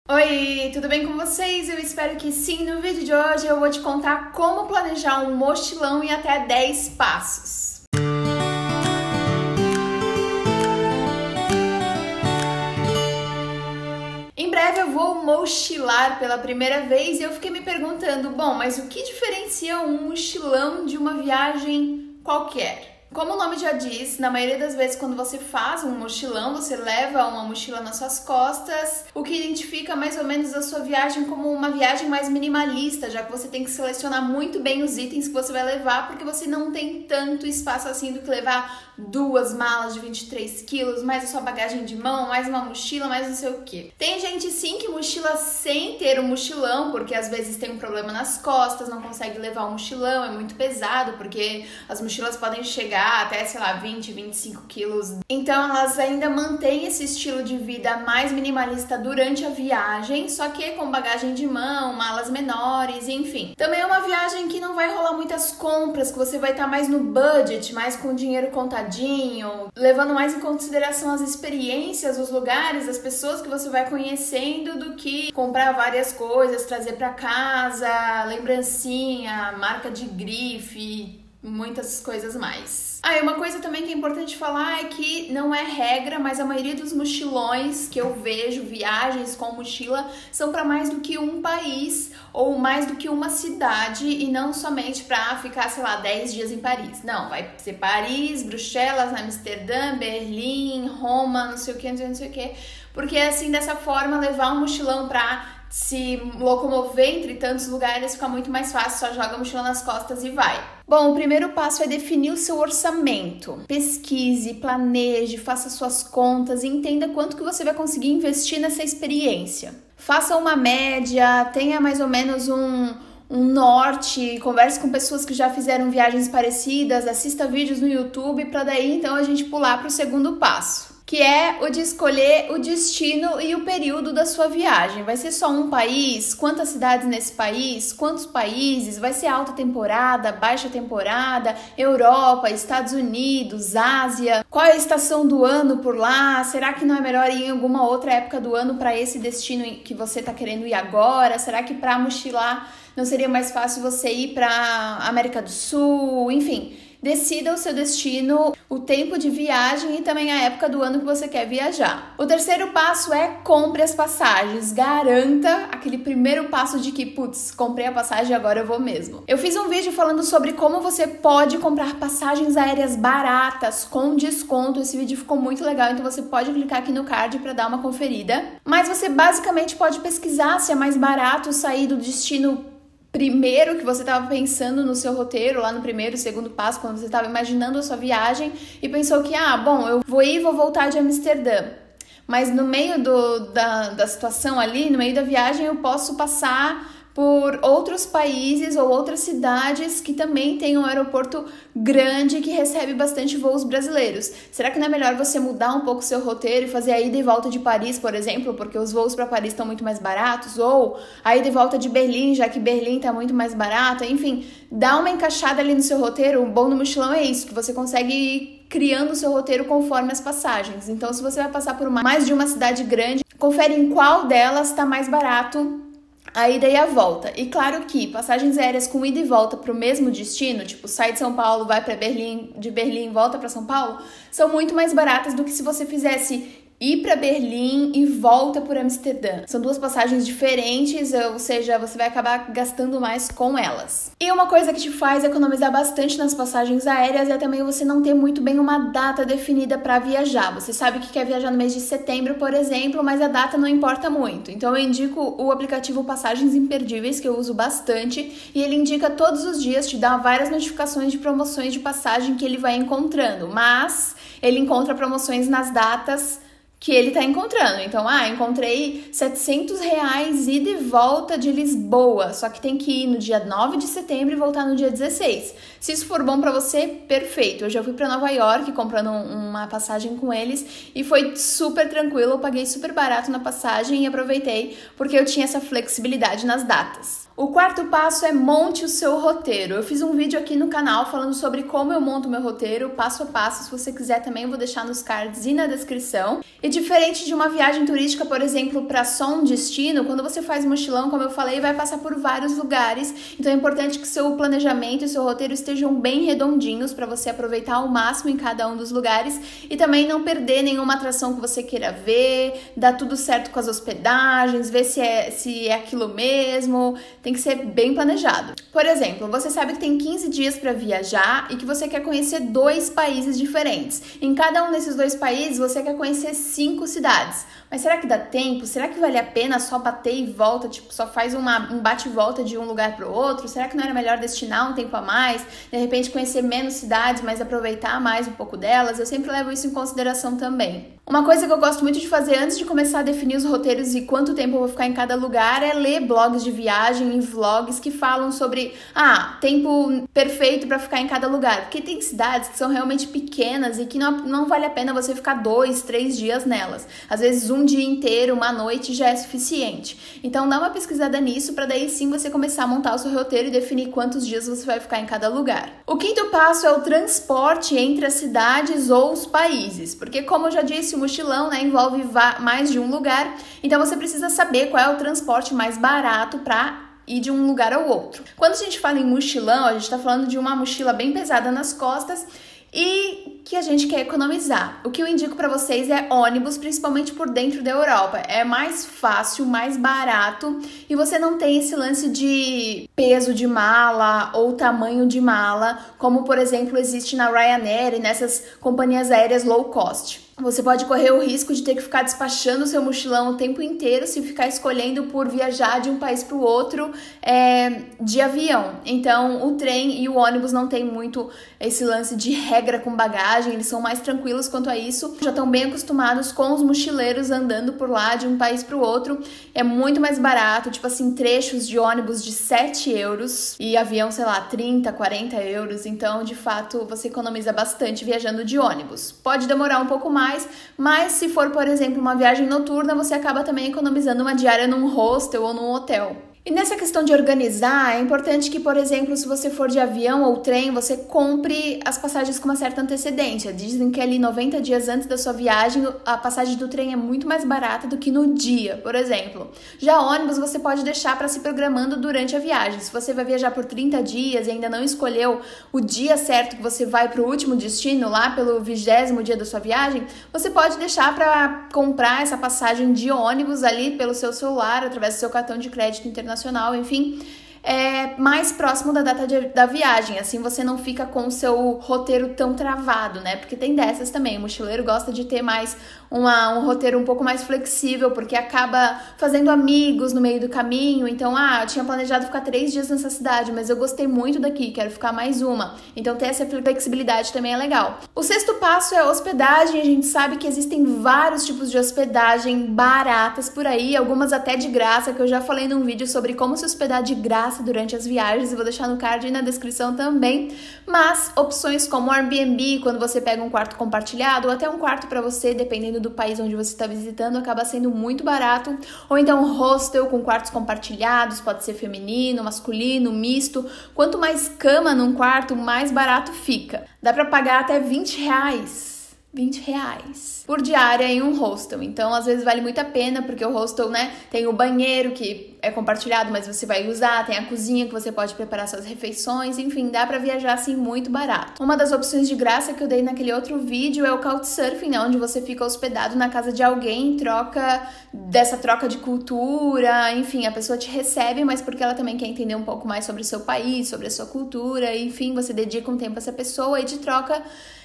Oi, tudo bem com vocês? Eu espero que sim. No vídeo de hoje eu vou te contar como planejar um mochilão em até 10 passos. Em breve eu vou mochilar pela primeira vez e eu fiquei me perguntando, bom, mas o que diferencia um mochilão de uma viagem qualquer? Como o nome já diz, na maioria das vezes quando você faz um mochilão, você leva uma mochila nas suas costas, o que identifica mais ou menos a sua viagem como uma viagem mais minimalista, já que você tem que selecionar muito bem os itens que você vai levar, porque você não tem tanto espaço assim do que levar 2 malas de 23 quilos, mais a sua bagagem de mão, mais uma mochila, mais não sei o que. Tem gente sim que mochila sem ter um mochilão, porque às vezes tem um problema nas costas, não consegue levar um mochilão, é muito pesado, porque as mochilas podem chegar até, sei lá, 20, 25 quilos. Então elas ainda mantêm esse estilo de vida mais minimalista durante a viagem, só que com bagagem de mão, malas menores, enfim. Também é uma viagem que não vai rolar muitas compras, que você vai estar mais no budget, mais com dinheiro contadinho, levando mais em consideração as experiências, os lugares, as pessoas que você vai conhecendo, do que comprar várias coisas, trazer para casa, lembrancinha, marca de grife, muitas coisas mais. E uma coisa também que é importante falar é que não é regra, mas a maioria dos mochilões que eu vejo, viagens com mochila, são para mais do que um país ou mais do que uma cidade e não somente para ficar, sei lá, 10 dias em Paris. Não, vai ser Paris, Bruxelas, Amsterdã, Berlim, Roma, não sei o que, não sei o que. Porque assim, dessa forma, levar um mochilão para se locomover entre tantos lugares fica muito mais fácil, só joga a mochila nas costas e vai. Bom, o primeiro passo é definir o seu orçamento. Pesquise, planeje, faça suas contas e entenda quanto que você vai conseguir investir nessa experiência. Faça uma média, tenha mais ou menos um norte, converse com pessoas que já fizeram viagens parecidas, assista vídeos no YouTube para daí então a gente pular para o segundo passo, que é o de escolher o destino e o período da sua viagem. Vai ser só um país? Quantas cidades nesse país? Quantos países? Vai ser alta temporada, baixa temporada? Europa, Estados Unidos, Ásia? Qual é a estação do ano por lá? Será que não é melhor ir em alguma outra época do ano para esse destino que você está querendo ir agora? Será que para mochilar não seria mais fácil você ir para América do Sul? Enfim, decida o seu destino, o tempo de viagem e também a época do ano que você quer viajar. O terceiro passo é compre as passagens. Garanta aquele primeiro passo de que, putz, comprei a passagem e agora eu vou mesmo. Eu fiz um vídeo falando sobre como você pode comprar passagens aéreas baratas com desconto. Esse vídeo ficou muito legal, então você pode clicar aqui no card para dar uma conferida. Mas você basicamente pode pesquisar se é mais barato sair do destino primeiro que você estava pensando no seu roteiro, lá no primeiro, segundo passo, quando você estava imaginando a sua viagem e pensou que, bom, eu vou ir e vou voltar de Amsterdã. Mas no meio da situação ali, no meio da viagem, eu posso passar por outros países ou outras cidades que também tem um aeroporto grande que recebe bastante voos brasileiros. Será que não é melhor você mudar um pouco o seu roteiro e fazer a ida e volta de Paris, por exemplo, porque os voos para Paris estão muito mais baratos? Ou a ida e volta de Berlim, já que Berlim está muito mais barato? Enfim, dá uma encaixada ali no seu roteiro. O bom do mochilão é isso, que você consegue ir criando o seu roteiro conforme as passagens. Então, se você vai passar por mais de uma cidade grande, confere em qual delas está mais barato a ida e a volta. E claro que passagens aéreas com ida e volta para o mesmo destino, tipo, sai de São Paulo, vai para Berlim, de Berlim volta para São Paulo, são muito mais baratas do que se você fizesse ir para Berlim e volta por Amsterdã. São duas passagens diferentes, ou seja, você vai acabar gastando mais com elas. E uma coisa que te faz economizar bastante nas passagens aéreas é também você não ter muito bem uma data definida para viajar. Você sabe que quer viajar no mês de setembro, por exemplo, mas a data não importa muito. Então eu indico o aplicativo Passagens Imperdíveis, que eu uso bastante, e ele indica todos os dias, te dá várias notificações de promoções de passagem que ele vai encontrando, mas ele encontra promoções nas datas que ele tá encontrando. Então, encontrei R$700 ida e volta de Lisboa, só que tem que ir no dia 9 de setembro e voltar no dia 16. Se isso for bom pra você, perfeito. Eu já fui pra Nova York comprando uma passagem com eles e foi super tranquilo, eu paguei super barato na passagem e aproveitei porque eu tinha essa flexibilidade nas datas. O quarto passo é monte o seu roteiro. Eu fiz um vídeo aqui no canal falando sobre como eu monto meu roteiro, passo a passo. Se você quiser também, eu vou deixar nos cards e na descrição. E diferente de uma viagem turística, por exemplo, para só um destino, quando você faz mochilão, como eu falei, vai passar por vários lugares. Então é importante que seu planejamento e seu roteiro estejam bem redondinhos para você aproveitar ao máximo em cada um dos lugares e também não perder nenhuma atração que você queira ver, dar tudo certo com as hospedagens, ver se é aquilo mesmo. Tem que ser bem planejado. Por exemplo, você sabe que tem 15 dias para viajar e que você quer conhecer 2 países diferentes. Em cada um desses 2 países, você quer conhecer 5 cidades. Mas será que dá tempo? Será que vale a pena só bater e volta? Tipo, só faz um bate e volta de um lugar para o outro? Será que não era melhor destinar um tempo a mais? De repente conhecer menos cidades, mas aproveitar mais um pouco delas? Eu sempre levo isso em consideração também. Uma coisa que eu gosto muito de fazer antes de começar a definir os roteiros e quanto tempo eu vou ficar em cada lugar é ler blogs de viagem e vlogs que falam sobre tempo perfeito para ficar em cada lugar. Porque tem cidades que são realmente pequenas e que não vale a pena você ficar 2, 3 dias nelas. Às vezes um dia inteiro, uma noite já é suficiente. Então dá uma pesquisada nisso para daí sim você começar a montar o seu roteiro e definir quantos dias você vai ficar em cada lugar. O quinto passo é o transporte entre as cidades ou os países. Porque como eu já disse, o mochilão envolve mais de um lugar. Então você precisa saber qual é o transporte mais barato para ir de um lugar ao outro. Quando a gente fala em mochilão, a gente está falando de uma mochila bem pesada nas costas e que a gente quer economizar. O que eu indico para vocês é ônibus, principalmente por dentro da Europa. É mais fácil, mais barato e você não tem esse lance de peso de mala ou tamanho de mala, como por exemplo existe na Ryanair e nessas companhias aéreas low cost. Você pode correr o risco de ter que ficar despachando o seu mochilão o tempo inteiro se ficar escolhendo por viajar de um país para o outro de avião. Então, o trem e o ônibus não tem muito esse lance de regra com bagagem, eles são mais tranquilos quanto a isso. Já estão bem acostumados com os mochileiros andando por lá de um país para o outro. É muito mais barato, tipo assim, trechos de ônibus de 7 euros e avião, sei lá, 30, 40 euros. Então, de fato, você economiza bastante viajando de ônibus. Pode demorar um pouco mais, mas se for, por exemplo, uma viagem noturna, você acaba também economizando uma diária num hostel ou num hotel. E nessa questão de organizar, é importante que, por exemplo, se você for de avião ou trem, você compre as passagens com uma certa antecedência. Dizem que ali 90 dias antes da sua viagem, a passagem do trem é muito mais barata do que no dia, por exemplo. Já ônibus você pode deixar para se programando durante a viagem. Se você vai viajar por 30 dias e ainda não escolheu o dia certo que você vai para o último destino, lá pelo 20º dia da sua viagem, você pode deixar para comprar essa passagem de ônibus ali pelo seu celular, através do seu cartão de crédito internacional, enfim, mais próximo da data da viagem, assim você não fica com o seu roteiro tão travado, né? Porque tem dessas também, o mochileiro gosta de ter mais um roteiro um pouco mais flexível, porque acaba fazendo amigos no meio do caminho. Então, eu tinha planejado ficar 3 dias nessa cidade, mas eu gostei muito daqui, quero ficar mais uma. Então, ter essa flexibilidade também é legal. O sexto passo é a hospedagem. A gente sabe que existem vários tipos de hospedagem baratas por aí, algumas até de graça, que eu já falei num vídeo sobre como se hospedar de graça durante as viagens, e vou deixar no card e na descrição também. Mas opções como Airbnb, quando você pega um quarto compartilhado, ou até um quarto para você, dependendo do país onde você está visitando, acaba sendo muito barato. Ou então hostel com quartos compartilhados, pode ser feminino, masculino, misto. Quanto mais cama num quarto, mais barato fica. Dá para pagar até R$20 por diária em um hostel. Então, às vezes vale muito a pena, porque o hostel, tem o banheiro que é compartilhado, mas você vai usar, tem a cozinha que você pode preparar suas refeições, enfim, dá pra viajar assim muito barato. Uma das opções de graça que eu dei naquele outro vídeo é o Couchsurfing, onde você fica hospedado na casa de alguém em troca dessa troca de cultura, enfim, a pessoa te recebe, mas porque ela também quer entender um pouco mais sobre o seu país, sobre a sua cultura, enfim, você dedica um tempo a essa pessoa e de troca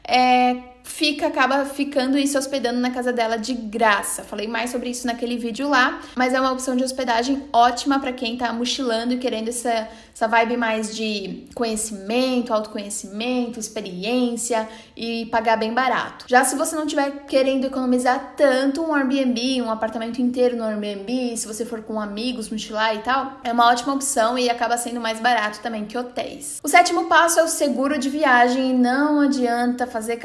acaba ficando e se hospedando na casa dela de graça. Falei mais sobre isso naquele vídeo lá, mas é uma opção de hospedagem ótima para quem tá mochilando e querendo essa vibe mais de conhecimento, autoconhecimento, experiência e pagar bem barato. Já se você não estiver querendo economizar tanto, um Airbnb, um apartamento inteiro no Airbnb, se você for com amigos, mochilar e tal, é uma ótima opção e acaba sendo mais barato também que hotéis. O sétimo passo é o seguro de viagem. Não adianta fazer cara feia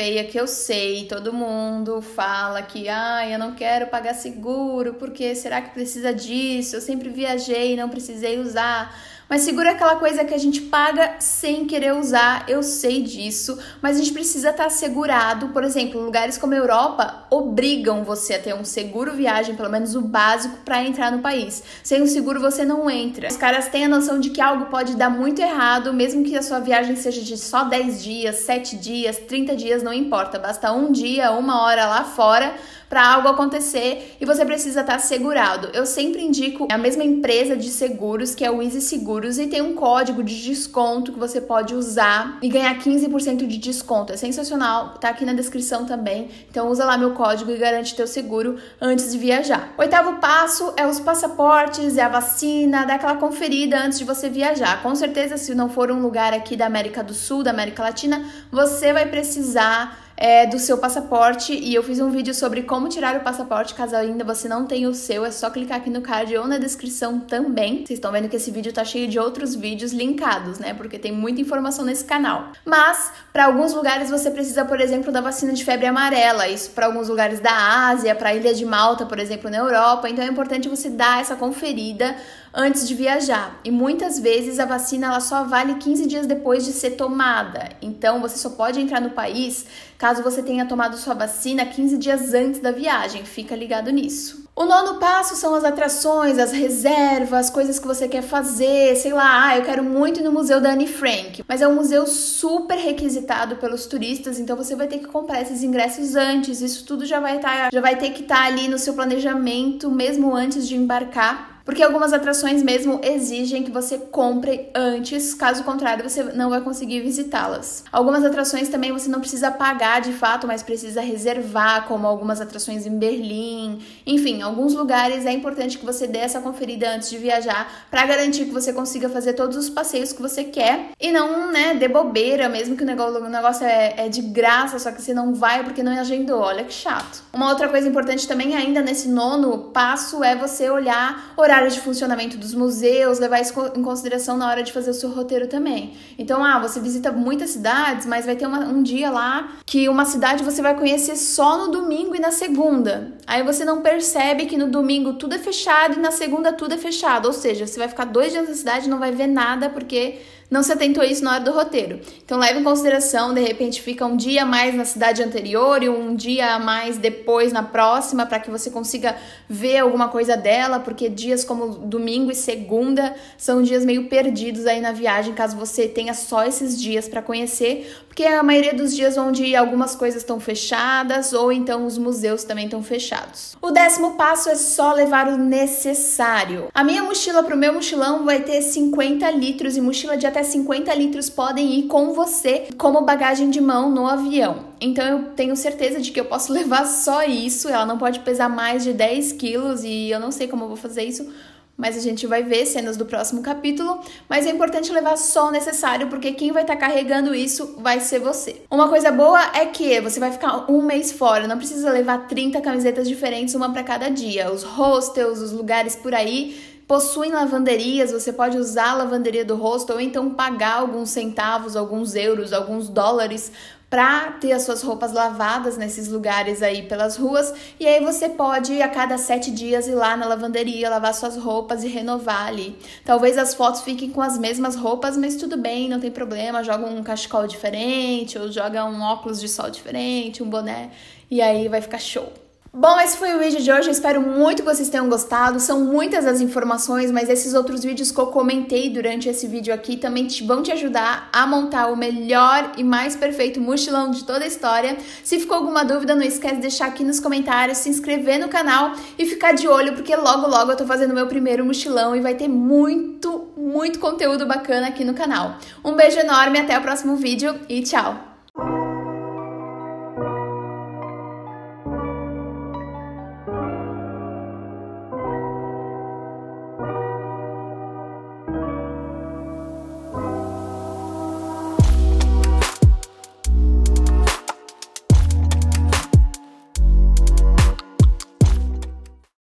Leia, que eu sei, todo mundo fala que eu não quero pagar seguro, porque será que precisa disso? Eu sempre viajei e não precisei usar. Mas seguro é aquela coisa que a gente paga sem querer usar, eu sei disso, mas a gente precisa estar assegurado. Por exemplo, lugares como a Europa obrigam você a ter um seguro viagem, pelo menos o básico, para entrar no país. Sem o seguro você não entra. Os caras têm a noção de que algo pode dar muito errado, mesmo que a sua viagem seja de só 10 dias, 7 dias, 30 dias, não importa. Basta um dia, 1 hora lá fora para algo acontecer e você precisa estar assegurado. Eu sempre indico a mesma empresa de seguros, que é o Easy Seguros, e tem um código de desconto que você pode usar e ganhar 15% de desconto. É sensacional, tá aqui na descrição também. Então usa lá meu código e garante teu seguro antes de viajar. O 8º passo é os passaportes, é a vacina, dá aquela conferida antes de você viajar. Com certeza, se não for um lugar aqui da América do Sul, da América Latina, você vai precisar do seu passaporte, e eu fiz um vídeo sobre como tirar o passaporte caso ainda você não tenha o seu. É só clicar aqui no card ou na descrição também. Vocês estão vendo que esse vídeo tá cheio de outros vídeos linkados, né? Porque tem muita informação nesse canal. Mas, para alguns lugares você precisa, por exemplo, da vacina de febre amarela. Isso para alguns lugares da Ásia, para a Ilha de Malta, por exemplo, na Europa. Então é importante você dar essa conferida antes de viajar. E muitas vezes a vacina ela só vale 15 dias depois de ser tomada. Então você só pode entrar no país caso você tenha tomado sua vacina 15 dias antes da viagem. Fica ligado nisso. O 9º passo são as atrações, as reservas, coisas que você quer fazer, sei lá, eu quero muito ir no museu da Anne Frank, mas é um museu super requisitado pelos turistas, então você vai ter que comprar esses ingressos antes. Isso tudo já vai ter que estar ali no seu planejamento, mesmo antes de embarcar. Porque algumas atrações mesmo exigem que você compre antes, caso contrário você não vai conseguir visitá-las. Algumas atrações também você não precisa pagar de fato, mas precisa reservar, como algumas atrações em Berlim. Enfim, alguns lugares é importante que você dê essa conferida antes de viajar para garantir que você consiga fazer todos os passeios que você quer e não, dê bobeira, mesmo que o negócio é de graça, só que você não vai porque não agendou. Olha que chato. Uma outra coisa importante também ainda nesse 9º passo é você olhar horário de funcionamento dos museus, levar isso em consideração na hora de fazer o seu roteiro também. Então, você visita muitas cidades, mas vai ter um dia lá que uma cidade você vai conhecer só no domingo e na segunda. Aí você não percebe que no domingo tudo é fechado e na segunda tudo é fechado. Ou seja, você vai ficar 2 dias na cidade e não vai ver nada porque não se atentou isso na hora do roteiro. Então leve em consideração, de repente fica um dia a mais na cidade anterior e um dia a mais depois na próxima, para que você consiga ver alguma coisa dela, porque dias como domingo e segunda são dias meio perdidos aí na viagem, caso você tenha só esses dias para conhecer, porque a maioria dos dias onde algumas coisas estão fechadas ou então os museus também estão fechados. O 10º passo é só levar o necessário. A minha mochila pro meu mochilão vai ter 50 litros e mochila de até 50 litros podem ir com você como bagagem de mão no avião. Então eu tenho certeza de que eu posso levar só isso, ela não pode pesar mais de 10 quilos e eu não sei como eu vou fazer isso, mas a gente vai ver cenas do próximo capítulo. Mas é importante levar só o necessário, porque quem vai estar carregando isso vai ser você. Uma coisa boa é que você vai ficar 1 mês fora, não precisa levar 30 camisetas diferentes, uma para cada dia. Os hostels, os lugares por aí possuem lavanderias, você pode usar a lavanderia do hostel ou então pagar alguns centavos, alguns euros, alguns dólares para ter as suas roupas lavadas nesses lugares aí pelas ruas, e aí você pode a cada 7 dias ir lá na lavanderia, lavar suas roupas e renovar ali. Talvez as fotos fiquem com as mesmas roupas, mas tudo bem, não tem problema, joga um cachecol diferente ou joga um óculos de sol diferente, um boné, e aí vai ficar show. Bom, esse foi o vídeo de hoje, eu espero muito que vocês tenham gostado. São muitas as informações, mas esses outros vídeos que eu comentei durante esse vídeo aqui também vão te ajudar a montar o melhor e mais perfeito mochilão de toda a história. Se ficou alguma dúvida, não esquece de deixar aqui nos comentários, se inscrever no canal e ficar de olho, porque logo logo eu tô fazendo meu primeiro mochilão e vai ter muito conteúdo bacana aqui no canal. Um beijo enorme, até o próximo vídeo e tchau!